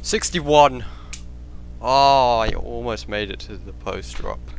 61. Oh, I almost made it to the post drop.